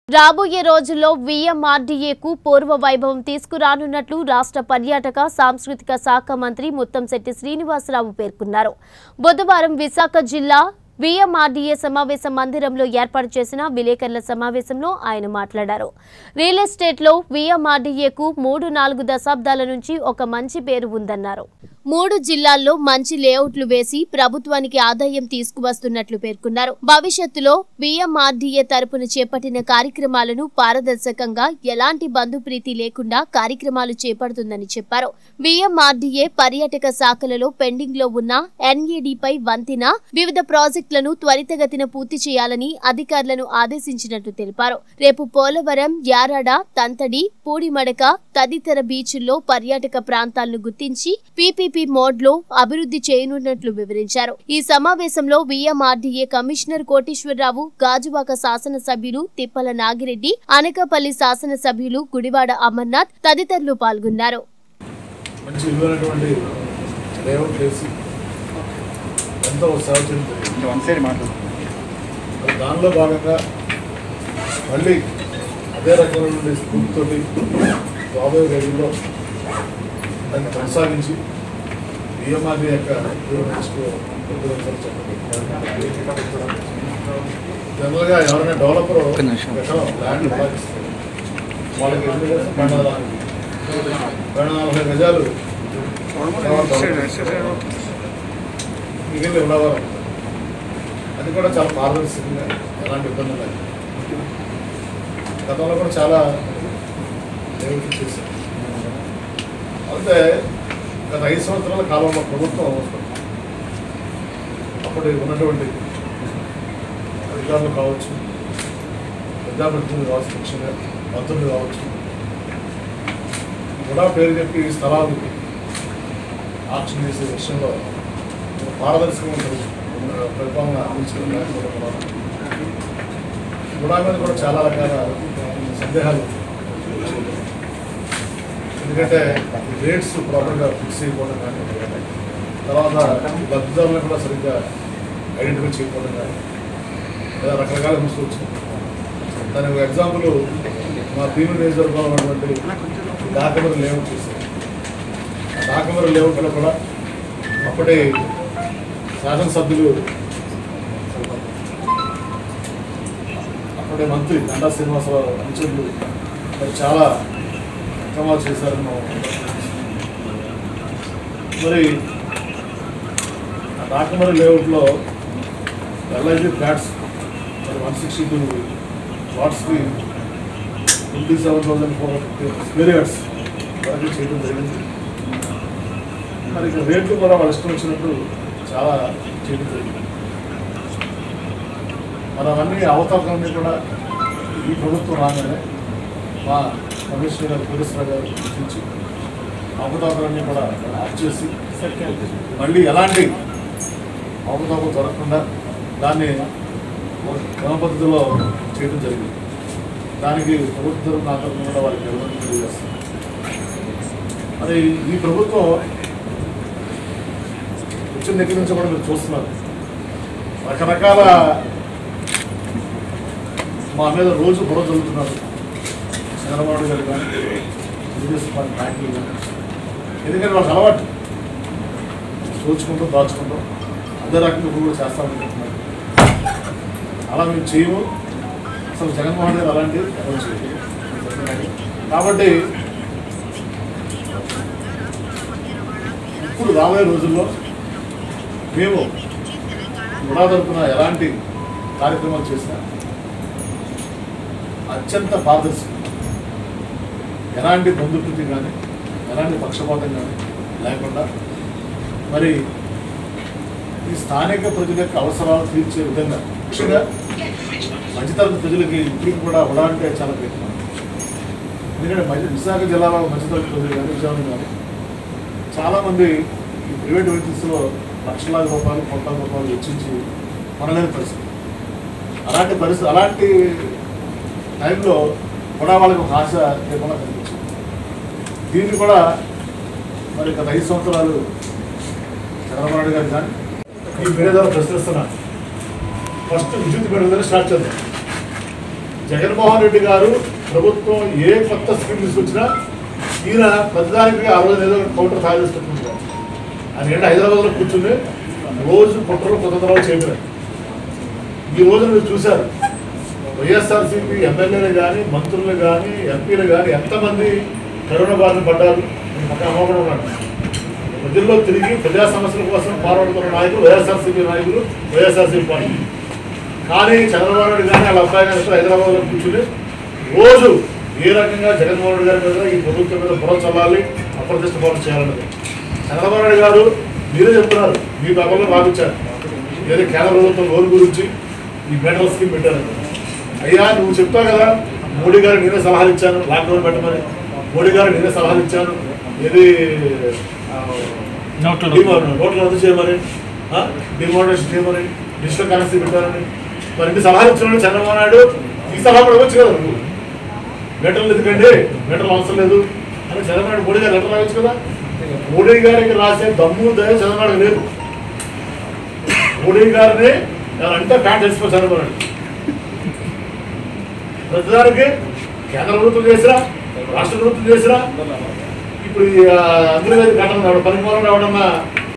రాబోయే రోజుల్లో వీఎంఆర్డీఏకు పూర్వ వైభవం తీసుకురానున్నట్లు రాష్ట్ర పర్యాటక సాంస్కృతిక శాఖ మంత్రి ముత్తంశెట్టి శ్రీనివాసరావు పేర్కొన్నారు. బుధవారం విశాఖ జిల్లా వీఎంఆర్డీఏ సమావేశ మందిరంలో ఏర్పాటు చేసిన విలేకరుల సమావేశంలో ఆయన మాట్లాడారు. రియల్ ఎస్టేట్లో వీఎంఆర్డీఏకు 3-4 దశాబ్దాల నుంచి ఒక మంచి పేరు ఉందన్నారు. 3 జిల్లాల్లో మంచి లేఅవుట్లు వేసి ప్రభుత్వానికి ఆదాయం తీసుకువస్తున్నట్లు పేర్కొన్నారు. భవిష్యత్తులో వీఎంఆర్డీఏ తరపున చేపట్టిన కార్యక్రమాలను పారదర్శకంగా ఎలాంటి బంధుప్రీతి లేకుండా కార్యక్రమాలు చేపడుతుందని చెప్పారు. వీఎంఆర్డీఏ పర్యాటక శాఖలలో పెండింగ్ లో ఉన్న ఎన్ఏడీపై వంతెన, వివిధ ప్రాజెక్టులను త్వరితగతిన పూర్తి చేయాలని అధికారులను ఆదేశించినట్లు తెలిపారు. రేపు పోలవరం, యారాడ, తంతడి, పూడిమడక తదితర బీచ్ల్లో పర్యాటక ప్రాంతాలను గుర్తించి పీపీపీ మోడ్లో అభివృద్ధి చేయనున్నట్లు వివరించారు. ఈ సమావేశంలో వీఎంఆర్డీఏ కమిషనర్ కోటేశ్వరరావు, గాజువాక శాసనసభ్యులు తిప్పల నాగిరెడ్డి, అనకాపల్లి శాసనసభ్యులు గుడివాడ అమర్నాథ్ తదితరులు పాల్గొన్నారు. దానిలో భాగంగా మళ్ళీ అదే రకమైన స్ఫూర్తితో రాబోయే రోజుల్లో దాన్ని కొనసాగించి వీఎంఆర్డీ యొక్క జనరల్గా ఎవరైనా డెవలపర్ ల్యాండ్ పాటిస్తారు, వాళ్ళకి 240 గజాలు మిగిలిన ఉండవాలి. అది కూడా చాలా పారదర్శకంగా ఎలాంటి ఇబ్బంది లేదు. గతంలో కూడా చాలా డెవలప్ చేశారు. అయితే గత 5 సంవత్సరాల కాలంలో ప్రభుత్వం అప్పటి ఉన్నటువంటి అధికారులు కావచ్చు, ప్రజాప్రతినిధులు కావచ్చు, ముఖ్యంగా మంత్రులు కావచ్చు, కూడా పేరు చెప్పి స్థలాలు ఆక్షన్ చేసే విషయంలో పారదర్శకంగా పరిపాలన అందించుకునే గుడా మీద కూడా చాలా రకాల సందేహాలు. ఎందుకంటే రేట్స్ ప్రాపర్గా ఫిక్స్ చేయకపోవడం కానీ, తర్వాత లబ్ధిదారులను కూడా సరిగ్గా ఐడెంటిఫై చేయకపోవడం కానీ, లేదా రకరకాల హింసలు వచ్చింది. దానికి ఒక ఎగ్జాంపుల్ మా భీముల నియోజకవర్గంలో ఉన్నటువంటి డాకమరి లేఅవుట్ చేశారు. ఆ డాకమరి లేఅవుట్లో కూడా అప్పటి శాసనసభ్యులు, అప్పటి మంత్రి గంటా శ్రీనివాసరావు అనుచరులు మరి చాలా అక్రమాలు చేశారని మరి ఆ డాకమరి లేఅవుట్లో ఎల్ఐజీ ఫ్లాట్స్ మరి 162 ప్లాట్స్కి 27,450 స్క్వేర్ యార్డ్స్ వరకు చేయడం జరిగింది. మరి ఇక్కడ రేట్లు కూడా వాళ్ళు ఇష్టం వచ్చినట్టు చాలా చేయడం జరిగింది. మరి అవన్నీ అవతారాలన్నీ కూడా ఈ ప్రభుత్వం రాగానే మా కమిషనర్ గారు కోటేశ్వరరావు గారు గుర్తించి అవతారాలన్నీ కూడా ఆఫ్ చేసి మళ్ళీ ఎలాంటి అవతారాలు దొరకకుండా దాన్ని క్రమ పద్ధతిలో చేయడం జరిగింది. దానికి ప్రభుత్వం ఆధారంగా కూడా వాళ్ళకి ఎవరైనా తెలియజేస్తుంది. మరి ఈ ప్రభుత్వం వచ్చిన దగ్గర నుంచి కూడా మీరు చూస్తున్నారు, రకరకాల మా మీద రోజు గొడవ జరుగుతున్నారు. చంద్రబాబు గారు కానీ, తెలుగుదేశం పార్టీ నాయకులు కానీ, ఎందుకంటే వాళ్ళకి అలవాటు దోచుకుంటాం, దాచుకుంటాం, అదే రకంగా కూడా చేస్తామనుకుంటున్నారు. అలా మేము చేయము. అసలు జగన్మోహన్ గారు అలాంటివి ఎవరు చేయలేదు. కాబట్టి ఇప్పుడు రాబోయే రోజుల్లో మేము గుడా తరపున ఎలాంటి కార్యక్రమాలు చేసినా అత్యంత పారదర్శకం, ఎలాంటి బంధుప్రీతి కానీ, ఎలాంటి పక్షపాతం కానీ లేకుండా మరి ఈ స్థానిక ప్రజల యొక్క అవసరాలు తీర్చే విధంగా, ముఖ్యంగా మధ్యతరగతి ప్రజలకి ఇప్పటికి కూడా గుడా అంటే చాలా ప్రయత్నం. ఎందుకంటే విశాఖ జిల్లాలో మధ్యతరగతి ప్రజలు కానీ, విజయవాడ కానీ చాలామంది ఈ ప్రైవేట్ వెహికల్స్లో లక్షలాది రూపాయలు, కోట్ల రూపాయలు వెచ్చించి కొనలేని పరిస్థితి. అలాంటి టైంలో కూడా వాళ్ళకి ఒక ఆశ లేకుండా కనిపించింది. దీన్ని కూడా మరి గత 5 సంవత్సరాలు చంద్రబాబు గారు కానీ ఈ మీడియా ద్వారా ప్రశ్నిస్తున్నాను. ఫస్ట్ విద్యుత్ మీడియా ద్వారా స్టార్ట్ చేద్దాం. జగన్మోహన్ రెడ్డి గారు ప్రభుత్వం ఏ కొత్త స్కీమ్ తీసుకొచ్చినా ఈయన ప్రతిదానికి ఆ రోజు ఏదో కౌంటర్ తయారు చేసుకుంటున్నారు. ఆయన ఏంటంటే హైదరాబాద్లో కూర్చుని రోజు కుట్రలు కుతంత్రాలు చేయలేదు. ఈ రోజు మీరు చూశారు వైఎస్ఆర్సీపీ ఎమ్మెల్యేలు కానీ మంత్రులు కానీ ఎంపీలు కానీ ఎంతమంది కరోనా బారిన పడ్డారు. పక్కన అమ్మకుండా ఉన్నాడు. ప్రజల్లో తిరిగి ప్రజా సమస్యల కోసం పోరాడుతున్న నాయకులు వైఎస్ఆర్సీపీ నాయకులు, వైఎస్ఆర్సీపీ పార్టీ. కానీ చంద్రబాబు నాయుడు కానీ వాళ్ళ అబ్బాయి కానీ హైదరాబాద్లో కూర్చుని రోజు ఏ రకంగా జగన్మోహన్ రెడ్డి గారి మీద ఈ ప్రభుత్వం మీద బుర్ర చల్లాలి, అప్రతిష్ట పాలన చేయాలన్నది. చంద్రబాబు నాయుడు గారు మీరే చెప్తున్నారు, మీ పేపర్లో భావించారు ఏదో కేంద్ర ప్రభుత్వం లోన్ గురించి ఈ మెటల్ స్కీమ్ పెట్టారని. అయ్యా నువ్వు చెప్తావు కదా, మోడీ గారు నేనే సలహాలు ఇచ్చాను లాక్డౌన్ పెట్టమని, మోడీ గారు నేనే సలహాలు ఇచ్చాను ఏది నోట్లు రద్దు చేయమని, డిమానిటేషన్ చేయమని, డిజిటల్ కరెన్సీ పెట్టారని. మరి ఇన్ని సలహాలు ఇచ్చిన చంద్రబాబు నాయుడు ఈ సలహా కూడా ఇవ్వచ్చు కదా. నువ్వు మెటల్ ఎందుకండి, మెటల్ అవసరం లేదు అని చంద్రబాబు నాయుడు మోడీ గారు లెటర్ రాయొచ్చు కదా. మోడీ గారికి రాసే దమ్ము దయ చంద్రబాబు నాయుడు లేదు. మోడీ గారిని అంటే ప్యాంట్ వేసుకో చంద్రబాబు నాయుడు. ప్రతిదానికి కేంద్ర ప్రభుత్వం చేసినా రాష్ట్ర ప్రభుత్వం చేసినా ఇప్పుడు అందరి మీద ఘటన పనిమూలం రావడన్నా